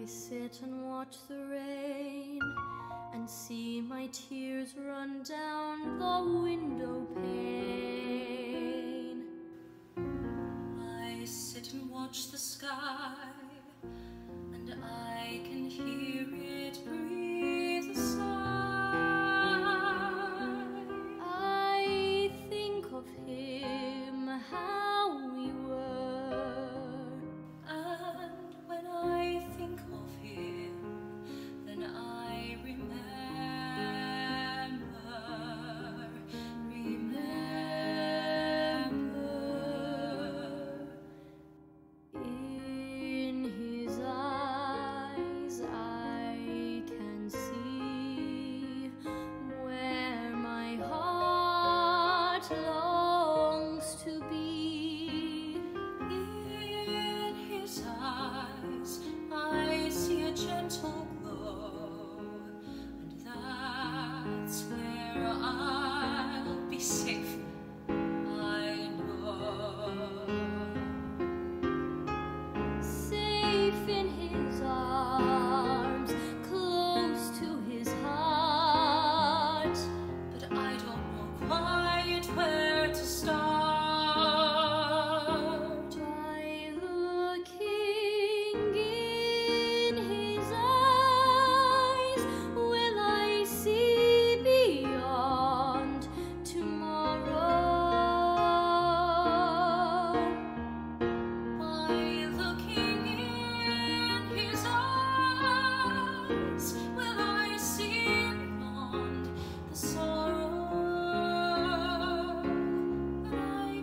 I sit and watch the rain and see my tears run down the window pane. I sit and watch the sky and I can hear it breathe a sigh. I think of him, how we were, and when I think of him, then I remember. In his eyes I can see where my heart longs to be. In his eyes I see a gentle glow, and that's where I'll be safe, I know. Safe in his arms, close to his heart, but I don't know quite where to start. By looking in his eyes, will I see beyond tomorrow? By looking in his eyes, will I see beyond the sorrow that I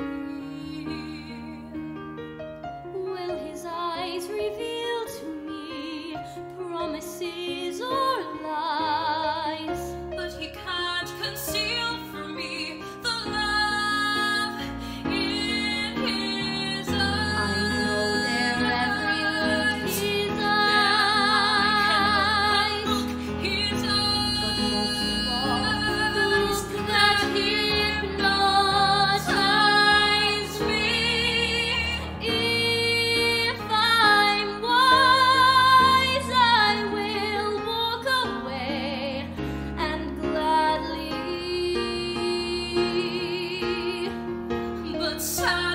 feel? Will his eyes reveal to me promises or lies? But he can't conceal from me the love in his eyes. I know their every look, his eyes, his but most of all, the look that hypnotized me. If I'm wise, I will walk away and gladly, but sad.